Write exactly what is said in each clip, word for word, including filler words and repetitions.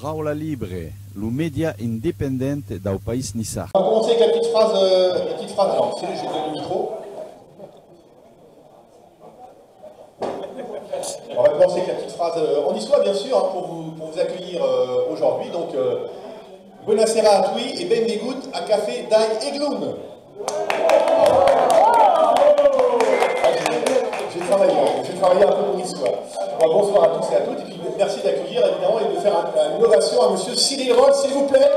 Paula Libre, le média indépendant du pays Nissar. On va commencer avec la petite phrase. Euh, la petite phrase. Alors, c'est j'ai donné le micro. On va commencer avec la petite phrase euh, en histoire, bien sûr, hein, pour, vous, pour vous accueillir euh, aujourd'hui. Donc, euh, Buonasera a tutti et benvegut à Café dai Egloun. J'ai travaillé, j'ai travaillé un peu pour l'histoire. Bon, bonsoir à tous et à toutes, et puis merci d'accueillir évidemment et de faire un, une ovation à monsieur Cyril Roll, s'il vous plaît.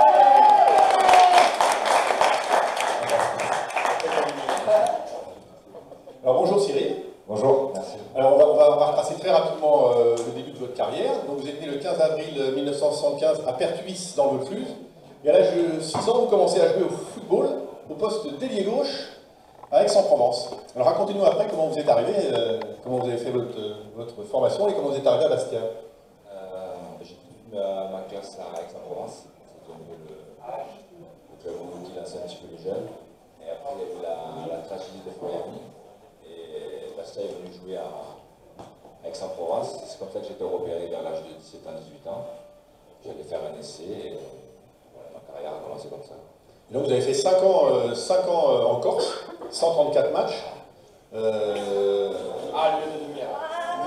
Alors bonjour Cyril. Bonjour, merci. Alors on va, on va, on va retracer très rapidement euh, le début de votre carrière. Donc vous êtes né le quinze avril mille neuf cent soixante-quinze à Pertuis dans le Vaucluse. Et à l'âge de six ans, vous commencez à jouer au football au poste d'ailier gauche à Aix-en-Provence. Alors racontez-nous après comment vous êtes arrivé, euh, comment vous avez fait votre, votre formation et comment vous êtes arrivé à Bastia. Euh, J'ai fait ma, ma classe à Aix-en-Provence. C'était un peu le, le club qui lançait un petit peu les jeunes. Et après, il y a eu la, la tragédie de Floriani. Et Bastia est venu jouer à Aix-en-Provence. C'est comme ça que j'ai été repéré vers l'âge de dix-sept ans, dix-huit ans. J'allais faire un essai et voilà, ma carrière a commencé comme ça. Et donc vous avez fait cinq ans, euh, cinq ans euh, en Corse, cent trente-quatre matchs. Euh... Ah, lieu de lumière.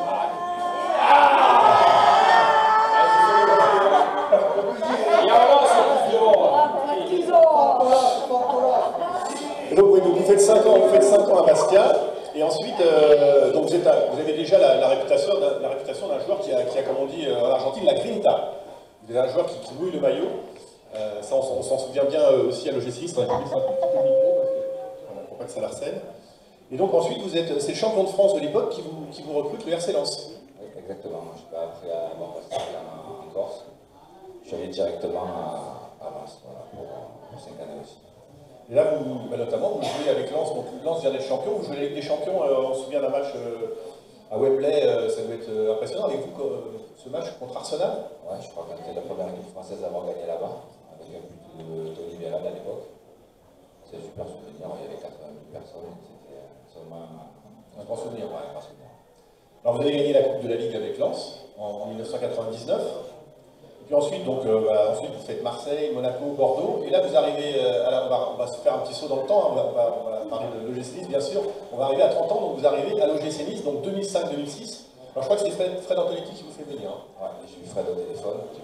Et donc, oui, donc vous faites cinq ans, vous faites cinq ans à Bastia, et ensuite, euh, donc vous, êtes à, vous avez déjà la, la réputation, la, la réputation d'un joueur qui a, qui a, comme on dit euh, en Argentine, la grinta. Vous êtes un joueur qui, qui mouille le maillot. Euh, ça, on, on s'en souvient bien euh, aussi à l'O G C I. On va un petit peu le micro parce que, pour pas que ça l'harcèle. Et donc ensuite, vous êtes, c'est le champion de France de l'époque qui vous, qui vous recrute, le R C Lens. Oui, exactement. Je suis pas après avoir passé en, en Corse. Je suis allé directement à, à Lens, voilà, pour, pour cinq années aussi. Et là, vous, bah, notamment, vous jouez avec Lens, donc Lens vient d'être champion, vous jouez avec des champions, euh, on se souvient d'un match euh, à Wembley, euh, ça doit être euh, impressionnant avec vous, euh, ce match contre Arsenal. Ouais, je crois qu'on était la première équipe française à avoir gagné là-bas, avec un but de Tony Bérard à l'époque. C'est un super souvenir, il y avait quatre-vingt mille personnes, c'était seulement un grand souvenir. Ouais, un grand souvenir. Alors vous avez gagné la Coupe de la Ligue avec Lens en, en mille neuf cent quatre-vingt-dix-neuf. Puis ensuite, donc, euh, bah, ensuite, vous faites Marseille, Monaco, Bordeaux, et là vous arrivez, euh, à la, on, va, on va se faire un petit saut dans le temps, hein, on, va, on, va, on va parler de l'O G C Nice bien sûr, on va arriver à trente ans, donc vous arrivez à l'O G C Nice, donc deux mille cinq deux mille six. Alors je crois que c'est Fred, Fred Antonetti qui vous fait venir. Hein. Ouais, j'ai eu Fred au téléphone qui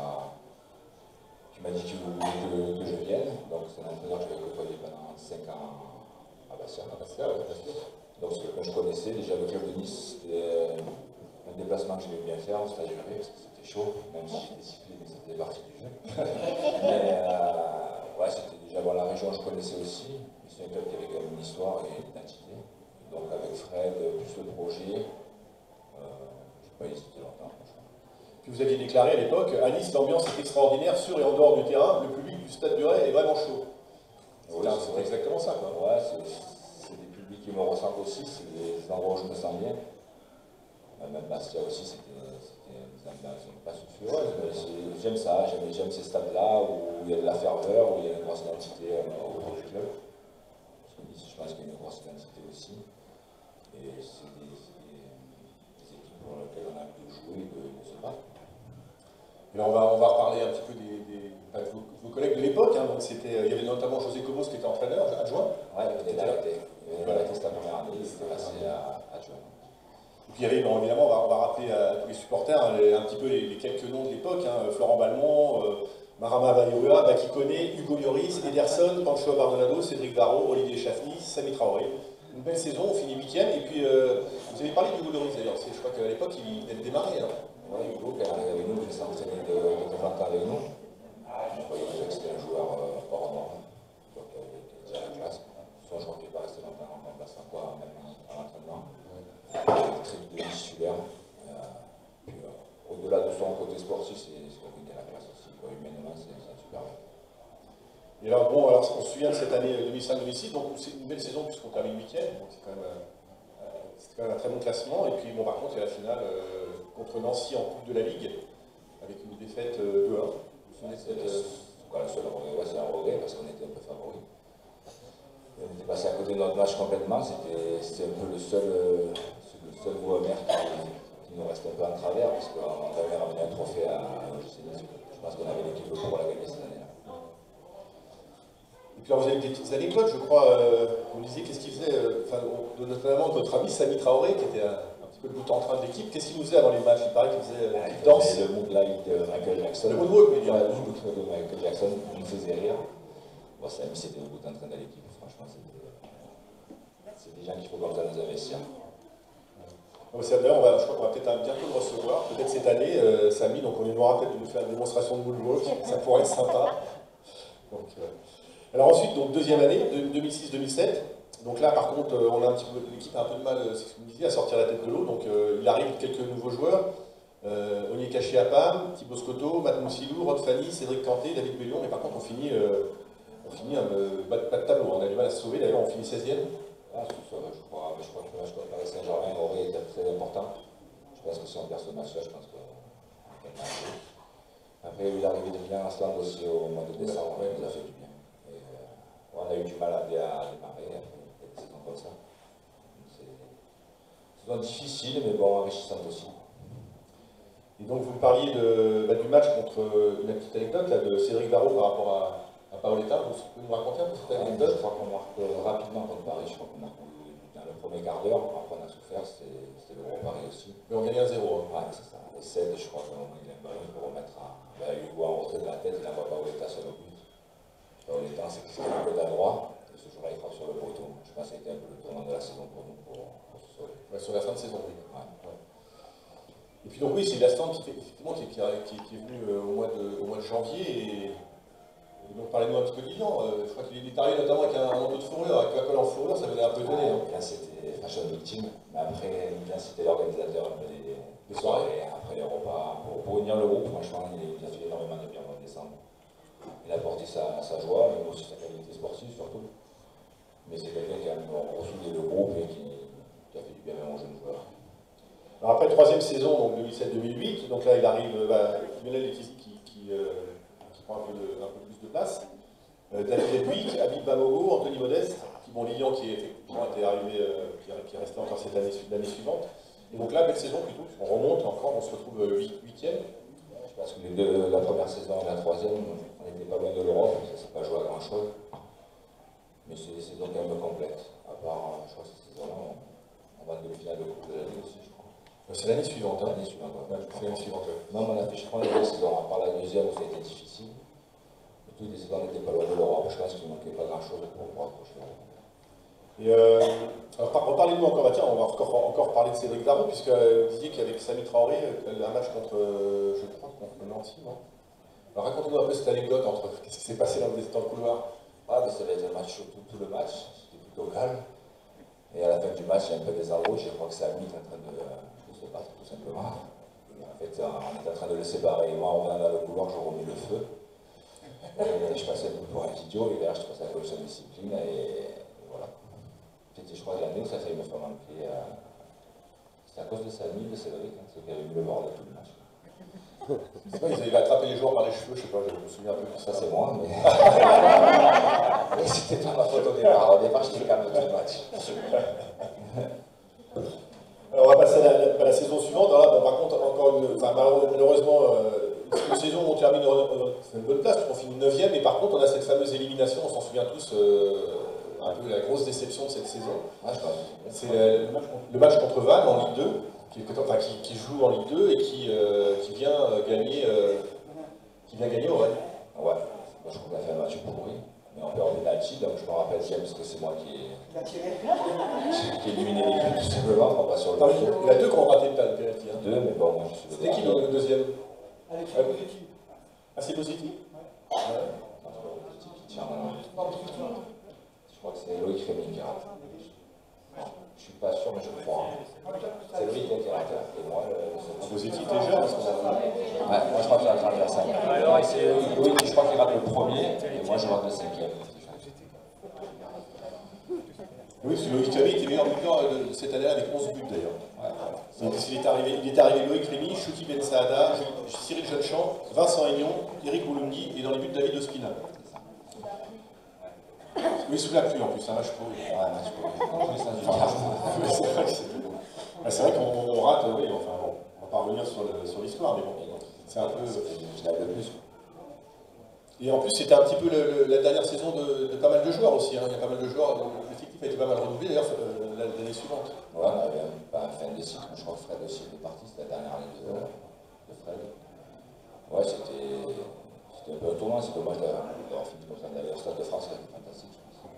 m'a dit qu'il voulait que, que je vienne, donc c'est un entraîneur que j'avais côtoyé pendant cinq ans à Bastia. À Bastia, ouais, donc c'est quelqu'un que je connaissais, déjà le club de Nice, c'était un déplacement que j'aimais bien faire, on se faisait gérer parce que c'était chaud, même si j'étais sifflé, mais c'était partie du jeu. Mais euh, ouais, c'était déjà bon, la région, je connaissais aussi, mais c'est un club qui avait quand même une histoire et une identité. Donc avec Fred, plus le projet, euh, je n'ai pas hésité longtemps, franchement. Puis vous aviez déclaré à l'époque, à Nice, l'ambiance est extraordinaire, sur et en dehors du terrain, le public du Stade du Ray est vraiment chaud. Oui, c'est exactement ça, quoi. Ouais, c'est des publics qui me ressentent aussi, c'est des endroits où je me sens bien. Même Bastia aussi, c'était des ambiances pas sulfureuses. J'aime ça, j'aime ces stades-là où il y a de la ferveur, où il y a une grosse identité euh, autour du club. Parce que Nice, je pense qu'il y a une grosse identité aussi. Et c'est des, des, des équipes pour lesquelles on a envie de jouer et de, de se battre. Alors on va, on va reparler un petit peu des, des enfin, vos, vos collègues de l'époque. Hein, donc c'était, il y avait notamment José Cobos qui était entraîneur, adjoint. Ouais, il était arrêté. Il avait arrêté cette première année, il était passé à adjoint. Et puis il y avait, bon, évidemment, on va, on va rappeler à tous les supporters hein, les, un petit peu les, les quelques noms de l'époque, hein, Florent Balmont, euh, Marama Bayoua, Baki Koné, Hugo Lloris, Ederson, Pancho Bardonado, Cédric Varro, Olivier Chafny, Sami Traoré. Une belle saison, on finit huitième, et puis euh, vous avez parlé d'Hugo Lloris d'ailleurs, je crois qu'à l'époque il venait de démarrer. Hein. Oui, Hugo qui est arrivé avec nous, qui s'est entraîné de, de temps en temps avec nous. Je croyais que c'était un joueur euh, hors norme, donc il était déjà à la classe. Soit je crois qu'il n'est pas resté longtemps en remplaçant quoi, même en entraînement. Très vite titulaire. Euh, euh, Au-delà de son côté sportif, c'est quelqu'un qui a la classe aussi. Quoi. Humainement, c'est super bien. Et alors, bon, alors, on se souvient de cette année deux mille cinq deux mille six, donc c'est une belle saison puisqu'on termine huitième, donc c'est quand, euh, quand même un très bon classement. Et puis, bon, par contre, il y a la finale euh, contre Nancy en Coupe de la Ligue, avec une défaite euh, deux un. C'est euh, le seul regret, ouais, c'est un regret parce qu'on était un peu favoris. On était passé à côté de notre match complètement, c'était un peu le seul, euh, le seul goût amer qui, qui nous reste un peu en travers, parce qu'on avait ramené un trophée à l'O G C Je pense qu'on avait l'équipe pour la gagner cette année-là. Et puis alors, vous avez des petites anecdotes, je crois, euh, vous me disiez qu'est-ce qu'il faisait, euh, enfin, on- notamment votre ami Sami Traoré, qui était un, un petit peu le bout en train de l'équipe, qu'est-ce qu'il nous faisait avant les matchs? Il paraît qu'il faisait euh, Il une danse. faisait le moonlight de Michael Jackson. Le moonwalk, oui, Ouais, le moonwalk de Michael Jackson, il nous faisait rire. Bon, Sami, c'était le bout en train de l'équipe, franchement, c'était... C'est des gens qu'il faut comme ça nous investir. D'ailleurs, on va, je crois qu'on va peut-être bientôt le recevoir, peut-être cette année, euh, Samy, donc on lui demandera peut-être de nous faire une démonstration de moonwalk, ça pourrait être sympa. Donc, euh... Alors ensuite, donc deuxième année, deux mille six deux mille sept, donc là par contre, euh, on a un petit peu, l'équipe a un peu de mal, euh, c'est ce que vous me disiez, à sortir la tête de l'eau, donc euh, il arrive quelques nouveaux joueurs, euh, Onyekachi Apam, Thibaut Scotto, Matt Moussilou, Rod Fanny, Cédric Canté, David Bellion, mais par contre on finit, euh, on finit euh, bas, de, bas de tableau, on a du mal à se sauver, d'ailleurs on finit seizième. Ah, je, crois, je, crois, je crois que le match contre Paris Saint-Germain aurait été très important. Je pense que si on perd ce match-là, je pense qu'on gagne un peu. Après, il y a eu l'arrivée de Milan Asland aussi au mois de décembre, ouais, il nous a fait du bien. Et, euh, on a eu du mal à bien démarrer après des saisons comme ça. C'est une saison difficile, mais bon, enrichissante aussi. Et donc vous parliez de, bah, du match contre une petite anecdote là, de Cédric Darro par rapport à, à Paoletta. Vous pouvez nous raconter un peu cette anecdote? Je crois qu'on marque rapidement contre Paris, je crois qu'on marque dans le premier quart d'heure, après on a souffert, c'était le gros Paris aussi. Mais on gagnait un zéro. Hein. Ouais, c'est ça. Et Ced, je crois qu'au moment il a un ballon pour remettre à bah, Hugo en retrait de la tête, il n'envoie Paoletta sur le but. Paoletta, c'est qu'il fait un peu d'adroit, et ce jour-là il frappe sur le poteau. Je pense que ça a été un peu le tournant de la saison pour nous, pour, pour se sauver. Ouais, sur la fin de saison, oui. Ouais. Ouais. Et puis donc oui, c'est l'Asland qui, effectivement, qui, qui, qui, qui est venu euh, au, mois de, au mois de janvier, et, et donc parlez-nous un petit peu de Lilian. Euh, je crois qu'il est arrivé notamment avec un, un manteau de fourrure, avec la colle en fourrure, ça venait un peu donné. Ouais, hein. Là c'était fashion victime, mais après, Lilian c'était l'organisateur un peu des, des soirées, après les repas. Pour, pour unir le groupe, franchement, il, il a fait énormément de bien au mois de décembre. Il a apporté sa, sa joie, mais aussi sa qualité sportive surtout. Mais c'est quelqu'un qui a ressoudé le groupe et qui, qui a fait du bien même aux jeunes joueurs. Alors après, troisième saison, donc deux mille sept deux mille huit, donc là il arrive bah, Lionel Letizy qui, qui, euh, qui prend un peu, de, un peu plus de place. Euh, David Edwick, Habib Bamogo, Anthony Modeste, qui, bon, Lilian qui effectivement était arrivé, euh, qui, qui est resté encore cette année, l'année suivante. Et donc là, belle saison plutôt, on remonte encore, on se retrouve huitième. Je pense que les deux, la première saison et la troisième, on n'était pas loin de l'Europe, ça ne s'est pas joué à grand chose. Mais c'est des saisons quand même complètes. À part, je crois que cette saison-là, on va en demi-finale de Coupe de la Ligue aussi, je crois. C'est l'année suivante, hein. L'année suivante, ouais. Ouais, c'est l'année suivante, ouais. Non, mais on a fait, je crois, les deux saisons, à part la deuxième où ça a été difficile. Et toutes les saisons n'étaient pas loin de l'Europe, je pense qu'il ne manquait pas grand-chose pour pouvoir approcher l'Europe. Et euh, alors, reparlez-nous encore, bah, tiens, on va encore, encore parler de Cédric Darro, puisque euh, vous disiez qu'avec Samy Traoré, euh, un match contre, euh, je crois, contre Nancy, non? Alors racontez-nous un peu cette anecdote entre qu'est-ce qui s'est passé dans le, dans le couloir. Ah, mais ça va être un match, tout, tout le match, c'était plutôt calme. Et à la fin du match, il y a un peu des embrouilles, je crois que Samy est en train de, de se battre tout simplement. Et en fait, on est en train de le séparer, et moi, en revenant dans le couloir, je remets le feu. Et je passais un peu pour un idiot, et derrière, je passe à la commission de discipline, et voilà. C'était, je crois, l'année où ça a failli me faire manquer. Euh... C'est à cause de Samy, de Cédric, hein, ceux qui avaient mis le bordel tout le match. C'est pas, ils avaient attrapé les joueurs par les cheveux, je sais pas, je me souviens un peu. Ça, c'est moi, mais. Mais c'était pas ma faute au départ. Au départ, j'étais calme tout le match. Alors, on va passer à la, à la saison suivante. Alors là, bon, par contre, encore une. Enfin, malheureusement, euh, une saison où on termine. Euh, c'est une bonne place, on finit neuvième, et par contre, on a cette fameuse élimination, on s'en souvient tous. Euh, un peu la grosse déception de cette saison. Ah, c'est le, le match contre Vannes en Ligue deux, qui, enfin, qui, qui joue en Ligue deux et qui, euh, qui vient gagner euh, qui vient gagner au Rennes. Ouais, moi, je crois qu'on a fait un match pourri, mais on perd en penalty, donc je me rappelle bien parce que c'est moi qui ai qui ai éliminé l'équipe tout simplement, on va pas sur le non, il y en a deux qui ont raté le penalty. Hein. Deux, mais bon, moi je suis le C'était qui le deuxième? Alex ouais. Positi. Ah, c'est Positi? Ouais. Ouais. Je crois que c'est Loïc Rémy qui rate. Je suis pas sûr, mais je crois. C'est Loïc qui a raté. Et moi, le Positi était jeune à ce moment-là. Ouais, moi je crois qu'il a raté la cinquième. C'est Loïc, je crois qu'il rate le premier, et moi je rate le cinquième. Oui, parce que Loïc Rémy était meilleur buteur cette année-là avec onze buts d'ailleurs. Ouais. Donc, il, est arrivé, il est arrivé Loïc Rémy, Chouki Ben Saada, Cyril Jeunechamp, Vincent Aignon, Eric Boulungi et dans les buts David Ospina. Oui, sous la pluie en plus, un match pourri. Ouais, un match pourri. C'est vrai que c'était bon. C'est vrai qu'on rate, oui, enfin bon, on va pas revenir sur l'histoire, mais bon. C'est un peu... une finale de plus. Et en plus, c'était un petit peu le, le, la dernière saison de, de pas mal de joueurs aussi. Hein. Il y a pas mal de joueurs, l'effectif a été pas mal renouvelé d'ailleurs l'année suivante. Ouais, on avait un, pas un fin de cycle, je crois que Fred aussi était parti, c'était la dernière année de, de Fred. Ouais, c'était un peu un tournoi, c'est dommage d'avoir fini comme ça. D'ailleurs, le Stade de France, c'était fantastique, je pense.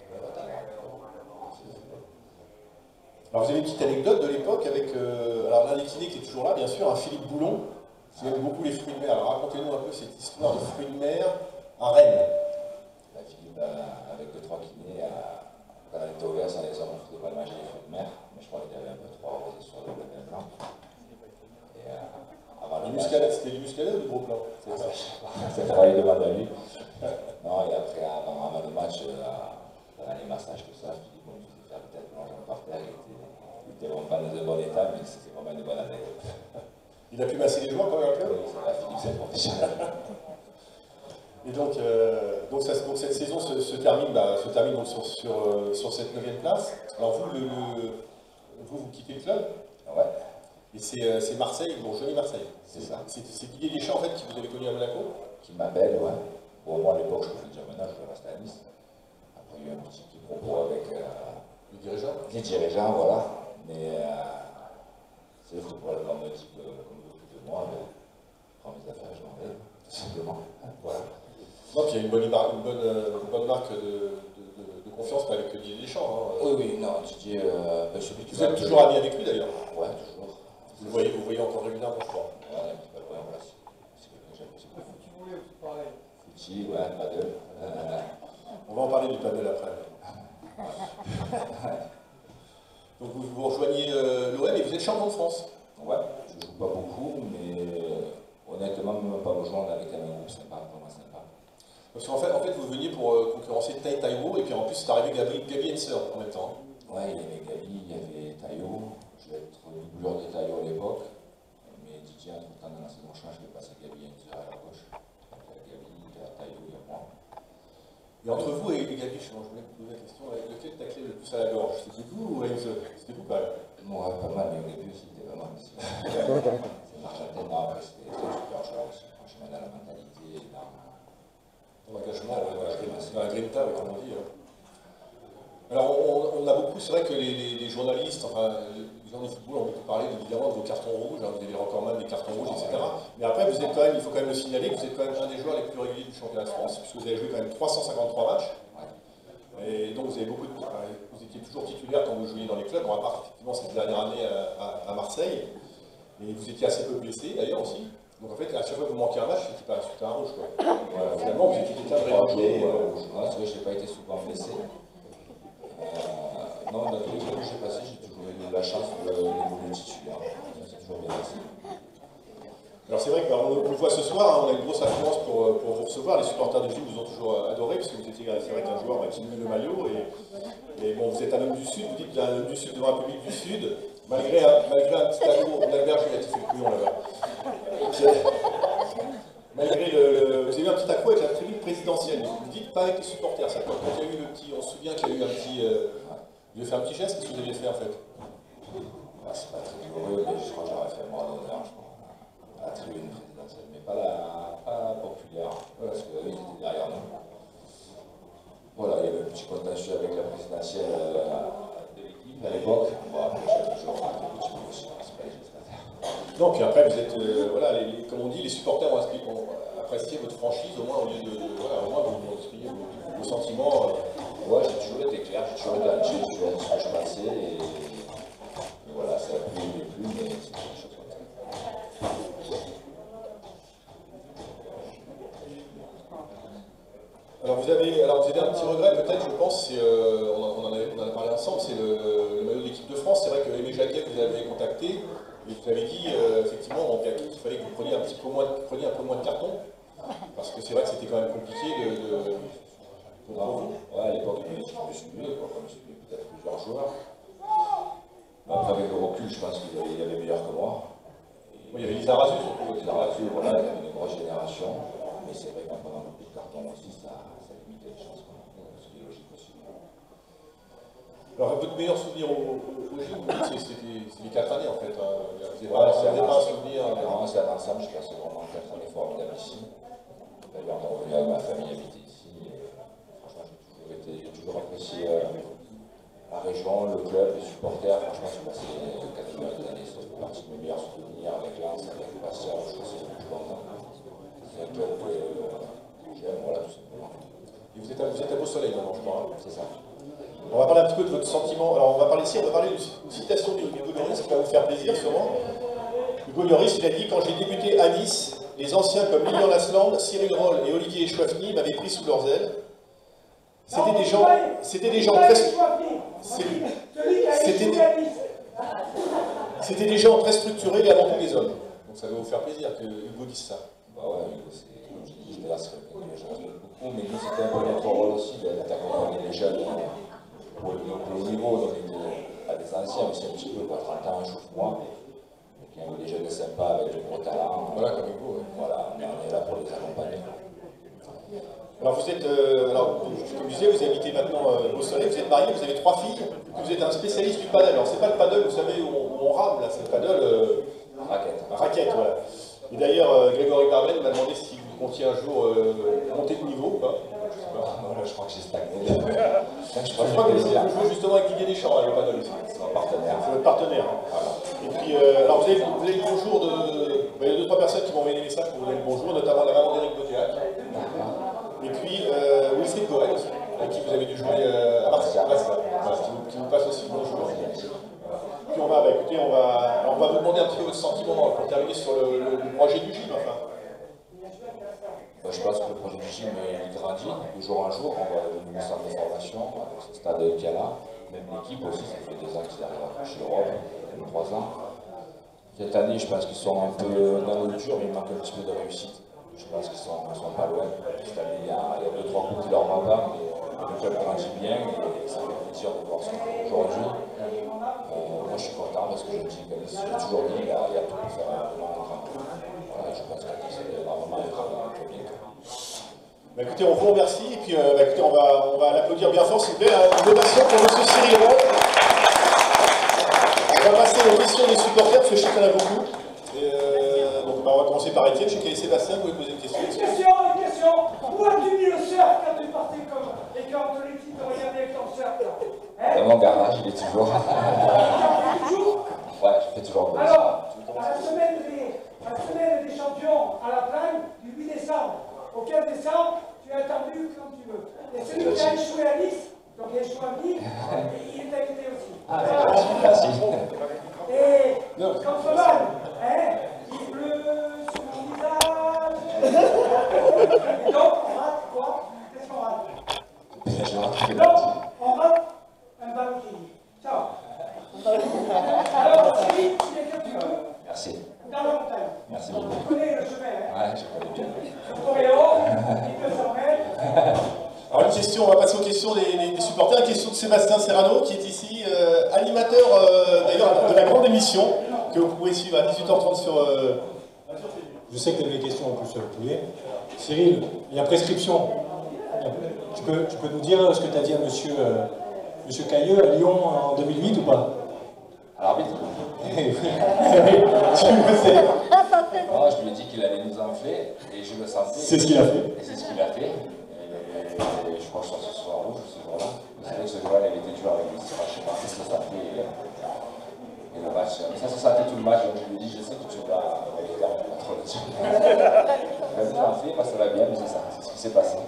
Alors, vous avez une petite anecdote de l'époque avec euh, alors l'un des kinés qui est toujours là, bien sûr, un Philippe Boulon, qui aime beaucoup les fruits de mer. Alors, racontez-nous un peu cette histoire de fruits de mer à Rennes. Bah, Philippe, euh, avec deux, trois kinés, euh, quand on était au Gaz, on les a montré pas de manger les fruits de mer, mais je crois qu'il y avait un peu trop arrosé sur le même plan. Et euh, avant le muscadet, c'était du muscadet ou du gros plan? C'est travail de Madali. Non, et après, avant, avant le match, euh, dans les massages, tout ça, Philippe, on nous faisait faire peut-être plonger par terre, il était, il était vraiment pas dans un bon état, mais c'était vraiment une bonne anecdote. Il a pu masser les joueurs quand même un peu? Oui, Philippe, c'est professionnel. Et donc, euh, donc, ça, donc cette saison se, se termine, bah, se termine donc sur, sur, euh, sur cette neuvième place. Alors vous, le, le, vous, vous quittez le club? Ouais. Et c'est euh, Marseille, bon, joli Marseille. C'est ça. C'est Didier Deschamps en fait qui vous avez connu à Monaco? Qui m'appelle, ouais. Bon, moi à l'époque, je faisais déjà maintenant, je restais à Nice. Après, il y a eu un petit propos avec euh, le dirigeant. Les dirigeants, voilà. Mais euh, c'est le football, comme me dit que, comme veut plus de moi, mais je prends mes affaires et je m'en vais, tout simplement. Voilà. Donc il y a une bonne, une bonne, une bonne marque de, de, de, de confiance avec Didier Deschamps. Hein. Oui, oui, non, Didier, euh, ben, celui qui vous êtes toujours ami avec lui d'ailleurs? Ouais, toujours. Vous le voyez, vous voyez encore régulièrement, je crois. Ouais, il va le voilà, c'est quelqu'un que j'aime. Fouti voulait aussi pareil. Fouti, ouais, paddle. Euh, On va en parler du paddle après. Donc vous, vous rejoignez euh, l'O M et vous êtes champion de France? Ouais, je ne joue pas beaucoup, mais honnêtement, même pas rejoindre avec un groupe sympa, vraiment sympa. Parce qu'en fait, en fait, vous veniez pour euh, concurrencer Tai Taiwo, et puis en plus, c'est arrivé Gabi, Gabi Henser en même temps. Ouais, il y avait Gabi, il y avait Tayo, je vais être doubleur de Tayo à l'époque, mais Didier, entre temps, dans la saison change, je vais passer Gabi Henser à la gauche. Donc il y a Gabi, il y a Tayo, il y a moi. Et entre vous et Gabi, je voulais vous poser la question, lequel taclait le plus à la gorge? C'était vous ou Henser? C'était vous quand même? Moi, pas mal, mais au début aussi, c'était pas mal. C'est Marchatel, non, après, c'était super joueur aussi, franchement, dans la mentalité, dans l'engagement, dans la grinta, comme on dit. Hein. Alors, on, on a beaucoup, c'est vrai que les, les, les journalistes, enfin, les gens du football ont beaucoup parlé évidemment de vos cartons rouges, hein, vous avez les recordman des cartons rouges, et cetera. Mais après, vous êtes quand même, il faut quand même le signaler, que vous êtes quand même un des joueurs les plus réguliers du championnat de France, puisque vous avez joué quand même trois cent cinquante-trois matchs. Et donc, vous avez beaucoup de. Vous étiez toujours titulaire quand vous jouiez dans les clubs, bon, à part effectivement cette dernière année à, à, à Marseille. Et vous étiez assez peu blessé d'ailleurs aussi. Donc en fait, à chaque fois que vous manquiez un match, c'était pas c'était un rouge quoi. Voilà, finalement, vous étiez quelqu'un de régulier. Euh, c'est vrai que je n'ai pas été souvent blessé. Euh, non, dans tous les clubs où j'ai passé, j'ai toujours eu la chance d'évoluer titulaire. C'est toujours bien passé. Alors c'est vrai qu'on le voit ce soir, hein, on a une grosse affluence pour, pour vous recevoir. Les supporters du Gilles vous ont toujours adoré, parce que vous étiez c'est vrai qu'un joueur bah, qui met le maillot. Et, et bon, vous êtes un homme du Sud, vous dites qu'il y a un homme du Sud devant un public du Sud, malgré un, malgré un petit tableau, on a le berge, il a fait le couillon là-bas. Malgré le, le. Vous avez eu un petit accro avec la tribune présidentielle, vous dites pas avec les supporters, ça quand il y a eu le petit. On se souvient qu'il y a eu un petit. Euh, vous avez fait un petit geste, qu'est-ce que vous aviez fait en fait? Ah, c'est pas très douloureux, mais je crois que j'aurais fait moi d'honneur, je crois. La tribune présidentielle, mais pas la, pas la populaire, parce qu'eux, ils étaient derrière nous. Voilà, il y avait un petit contentieux avec la présidentielle euh, de l'équipe à l'époque. Bon, après, j'ai toujours fait un petit peu aussi, c'est pas les gestes à faire. Non, puis après, vous êtes, euh, voilà, les, les, comme on dit, les supporters ont, ont apprécié votre franchise, au moins, au lieu de, de voilà, au moins, vous, vous expliquez vos, vos sentiments. Euh. Ouais, j'ai toujours été clair, j'ai toujours été entier sur ce que je pensais, et, et voilà, ça a plu, il plus, mais c'est quelque chose comme ça. Alors vous avez, alors vous avez un petit regret peut-être, je pense, euh, on, on, en avait, on en a parlé ensemble, c'est le, le, le maillot de l'équipe de France. C'est vrai que Aimé Jacquet, vous avez contacté, et vous avez dit euh, effectivement qu'il fallait que vous preniez un petit peu moins, de, preniez un peu moins de cartons, parce que c'est vrai que c'était quand même compliqué de. de, de non, ouais, à l'époque, il m'avait dit que je me suis mieux, comme je suis peut-être plusieurs joueurs. Mais après, avec le recul, je pense qu'il avait, avait meilleur que moi. Et, oui, il y avait Lisa Razu surtout. Lisa Razu, voilà, il y avait une grosse génération. Mais c'est vrai qu'en prenant beaucoup de cartons aussi, ça, ça limitait les chances. Ce qui est logique aussi. Alors, votre meilleur souvenir au, au, au J O, c'était les quatre années en fait. Hein. Vous n'avez pas, ouais, pas un souvenir. Non, c'est un ensemble, je passe vraiment quatre années formidables ici. D'ailleurs, on est revenu avec ma famille habiter ici. Et, franchement, j'ai toujours, été, j'ai toujours apprécié euh, la région, le club, les supporters. Franchement, j'ai passé quatre années, ça fait partie de mes meilleurs souvenirs avec Lens, avec Bastia, je trouve que c'est le plus longtemps. C'est un club que euh, j'aime, voilà, tout simplement. Et vous êtes à, vous êtes à Beau-Soleil maintenant, je crois. Hein. C'est ça. On va parler un petit peu de votre sentiment. Alors, on va parler ici, on va parler d'une citation du Hugo Lloris qui va vous faire plaisir, sûrement. Hugo Lloris, il a dit: quand j'ai débuté à Nice, les anciens comme Lilian Lasland, Cyril Roll et Olivier Chouafny m'avaient pris sous leurs ailes. C'était des gens, c'était des gens très, c'était des, c'était des gens très structurés et avant tout des hommes. Donc ça va vous faire plaisir que Hugo dise ça. Bah ouais, Hugo, c'est comme je dis, j'étais là, c'est quelqu'un que je respecte beaucoup, mais nous c'était un peu notre rôle aussi d'accompagner les jeunes pour le, pour le niveau. Donc on était à des anciens, mais c'est un petit peu quoi, trente ans, chauffe-moi. Il y a des jeunes sympas avec de gros talents. Voilà, comme Hugo. Ouais. Voilà, on est là pour les accompagner. Alors vous êtes, euh, alors, comme je disais, vous habitez maintenant euh, au Soleil, vous êtes marié, vous avez trois filles, vous êtes un spécialiste du paddle. Alors c'est pas le paddle, vous savez, où on, où on rame là, c'est le paddle euh, raquette. raquette, voilà. Et d'ailleurs, euh, Grégory Barben m'a demandé si vous comptiez un jour euh, monter de niveau ou pas. Je sais pas. Voilà, je crois que j'ai stagné. je crois, je crois que vous jouez justement avec Didier Deschamps, là, le paddle aussi. C'est mon partenaire. C'est votre partenaire. Hein. Voilà. Et puis, euh, alors vous avez, vous avez le bonjour de... Il y a deux, trois personnes qui m'ont envoyé des messages pour vous donner le bonjour, notamment la maman d'Éric Botéac. Et puis, euh, Wilfried Cohen, avec qui vous avez dû jouer euh, à Marseille, voilà, qui, vous, qui vous passe aussi le bonjour. Puis on va, bah, écoutez, on va, alors on va vous demander un petit peu votre sentiment pour terminer sur le, le, le projet du gym. Enfin. Bah, je pense que le projet du gym il grandit de jour en jour. On va devenir un centre de formation avec ce stade qu'il y a là. Même l'équipe aussi, ça fait deux ans qu'ils arrivent à franchir l'Europe, trois ans. Cette année, je pense qu'ils sont un peu dans le dur, mais il manque un petit peu de réussite. Je pense qu'ils sont, sont pas loin. Cette année, il y a, il y a deux, trois coups qui leur manquent pas, mais le club grandit bien et ça fait plaisir de voir ça aujourd'hui. Euh, moi, je suis content parce que je me dis que j'ai toujours dit, il y a, il y a tout pour faire un grand club. Voilà, je pense que c'est vraiment un grand club bien. Bah écoutez, on vous remercie et puis euh, bah écoutez, on va, on va l'applaudir bien fort, s'il vous plaît. Une ovation pour M. Cyril Roll. On va passer aux questions des supporters, parce que je sais qu'il y en a beaucoup. Et, euh, donc bah, on va commencer par Étienne. Je sais qu'il y a Sébastien, vous pouvez poser une question. Une question, une question. Où as-tu mis le surf quand tu partais comme et quand l'équipe te regardait avec ton surf là, hein? Dans mon garage, il est toujours. Toujours. Ouais, je fais toujours. Alors, à la semaine des, à la semaine des champions à la plagne du huit décembre, au quinze décembre, tu as attendu quand tu veux. Et celui qui a échoué à Nice, donc il a échoué à Nice, il est invité aussi. Ah, c'est merci. Et comme Solan, hein, il pleut sur mon visage. Et donc, on rate quoi? Qu'est-ce qu'on rate? Donc, on rate un ballon qui dit. Ciao. Alors, Cyril, tu es que tu veux. Merci. Dans la montagne. Merci beaucoup. Tu connais le chemin, hein? Ouais, je connais bien. Sur Coréo, il peut s'en mettre. Alors une question, on va passer aux questions des, des, des supporters. Une question de Sébastien Serrano, qui est ici, euh, animateur euh, d'ailleurs de la grande émission, que vous pouvez suivre à dix-huit heures trente sur... Euh... Je sais que tu as des questions en plus sur le poulet. Cyril, il y a prescription. Tu peux, tu peux nous dire ce que tu as dit à monsieur, euh, monsieur Cailleux à Lyon en deux mille huit ou pas? À l'arbitre. Oui, tu le sais. Non, je lui ai dit qu'il allait nous enfler et je le sentais. C'est ce qu'il a fait. Et c'est ce qu'il a fait. Et, et je crois que je suis ce soir rouge ce jour-là. C'est vrai que ce jour-là, il avait été dur avec les tirages, je sais pas, ça se sentait. Et le match, ça se sentait tout le match, donc je lui ai dit, je sais que tu vas avec terme de contrôle dessus. Il a nous enfler, parce que ça va bien, mais c'est ça, c'est ce qui s'est passé.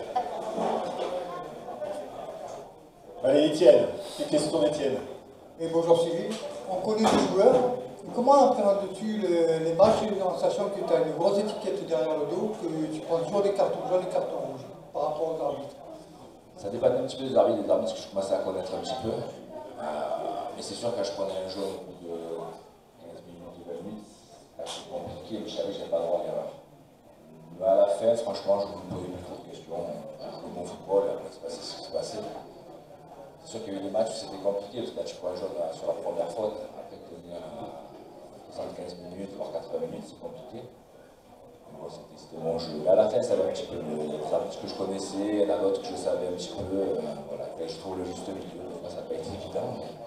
Allez, Étienne, une question d'Étienne. Et bonjour Cyril, on connaît les joueurs. Comment appréhendes-tu le, les matchs en sachant que tu as une grosse étiquette derrière le dos, que tu prends toujours des cartons jaunes et cartons rouges par rapport aux arbitres? Ça dépend un petit peu des arbitres, des arbitres que je commençais à connaître un petit peu. Euh, mais c'est sûr que quand je prenais un jaune au bout de quinze minutes ou vingt minutes, c'était compliqué, mais je savais que je n'avais pas le droit à l'erreur. Mais à la fin, franchement, je ne me posais plus trop de questions. Je jouais mon football, et après c'est passé ce qui s'est passé. C'est sûr qu'il y a eu des matchs où c'était compliqué, parce que là tu prends un jaune sur la première faute, après tenir soixante-quinze minutes, voire quatre-vingts minutes, c'est compliqué. Bon, c'était mon jeu. Mais à la fin, ça allait un petit peu mieux. Il y a des arbitres que je connaissais, il y en a d'autres que je savais un petit peu. Euh, voilà. Et je trouve le juste milieu. Des fois, ça n'a pas été bien.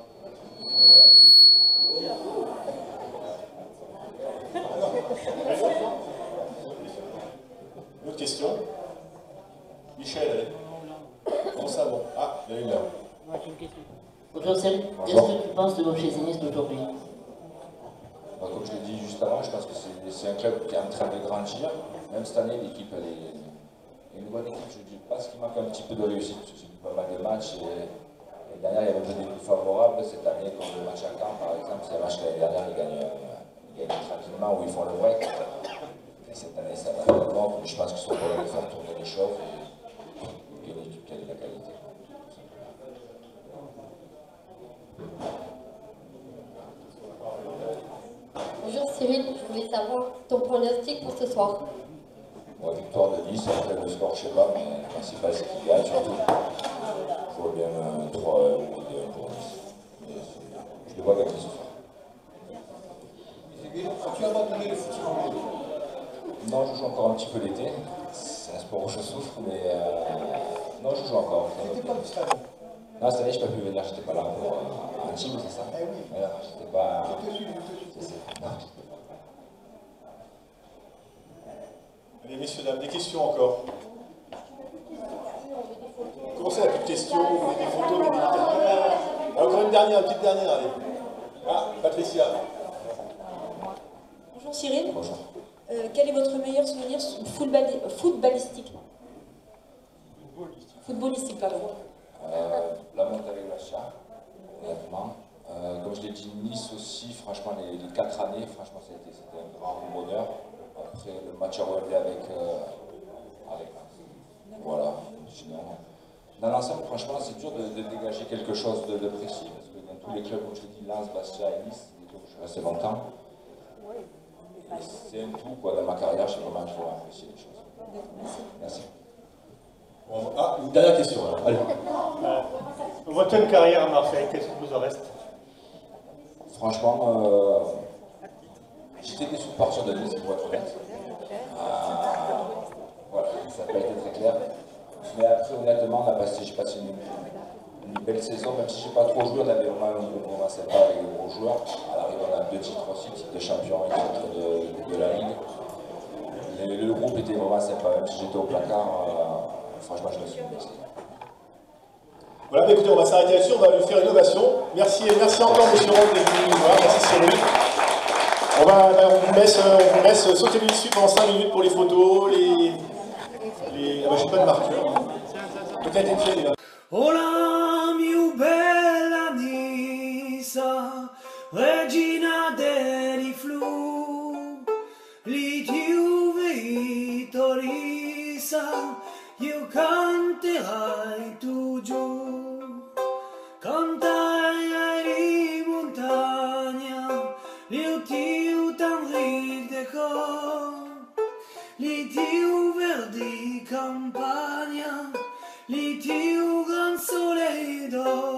Une autre question. Michel, allez. Comment ça, bon? Ah, il y a une là. Bonjour Cyril, qu'est-ce que tu penses de l'Auchésinisme d'aujourd'hui? Bah, comme je l'ai dit juste avant, je pense que c'est un club qui est en train de grandir. Même cette année, l'équipe elle est, est une bonne équipe. Je ne dis pas ce qui manque un petit peu de réussite. J'ai vu pas mal de matchs. Et, et derrière, il y avait des plus favorables. Cette année, comme le match à Caen, par exemple, c'est un match que l'année dernière, ils gagnent, ils gagnent tranquillement, où ils font le break. Et cette année, ça va faire bon. Je pense qu'ils sont capables de faire tourner les choses et qu'il y a une équipe qui a de la qualité. Bonjour Cyril, je voulais savoir ton pronostic pour ce soir. Bon, victoire de Nice, après le score, je ne sais pas, mais le principal c'est qu'il gagne surtout. Je vois bien un trois ou deux un pour Nice. Mais je les vois gagner ce soir. Tu as abandonné le foot anglais? Non, je joue encore un petit peu l'été. C'est un sport où je souffre, mais euh... non, je joue encore. C'était pas du stade. Non, cette année, je n'ai pas pu venir, j'étais pas là pour euh, un team, c'est ça? Eh oui. Voilà, j'étais pas. Je te suis, je te suis. Non, j'étais pas. Allez, messieurs, dames, des questions encore? Comment ça, il n'y a plus de questions? Vous voulez des photos, des dédicaces? Ah, encore une dernière, une petite dernière, allez. Ah, Patricia. Bonjour Cyril. Bonjour. Euh, quel est votre meilleur souvenir footballi footballistique Footballistique, pardon. Euh, la montée avec la Chia, honnêtement. Euh, comme je l'ai dit, Nice aussi, franchement, les, les quatre années, franchement, c'était un grand bonheur. Après le match à Wembley avec, euh, avec voilà. Sinon, dans l'ensemble, franchement, c'est dur de, de dégager quelque chose de, de précis, parce que dans tous les clubs, comme je l'ai dit, Lens, Bastia et Nice, c'est des clubs où je suis resté longtemps. C'est un tout, quoi, dans ma carrière, j'ai vraiment toujours apprécié les choses. Merci. Merci. Bon, ah, une dernière question, alors. Allez. Euh, votre jeune carrière à Marseille, qu'est-ce qui vous en reste? Franchement, euh, j'étais déçu de partir de Nice, pour être honnête. Euh, voilà, ça n'a pas été très clair. Mais après, honnêtement, on a passé, j'ai passé une, une belle saison, même si je n'ai pas trop joué, on avait vraiment un groupe vraiment sympa avec de gros joueurs. À l'arrivée, on a deux titres aussi, titre de champion et titre de, de la Ligue. Le, le groupe était vraiment sympa, même si j'étais au placard, euh, franchement, je me suis blessé. Voilà, bah écoutez, on va s'arrêter là-dessus, on va lui faire une ovation. Merci, merci encore, monsieur Roth, d'être venu nous voir. Merci Cyril. On, va, bah, on, vous laisse, on vous laisse sauter le dessus pendant cinq minutes pour les photos, les. les... Ah bah, j'ai pas de marqueur. Peut-être Étienne est là. Hola, mia bella Nisa, regina dei flu, li ti Torisa, io canterai tu giù, cantai di montagna, io ti t'enrive de cor, li ti verdi campagna, li ti gran soleil d'or.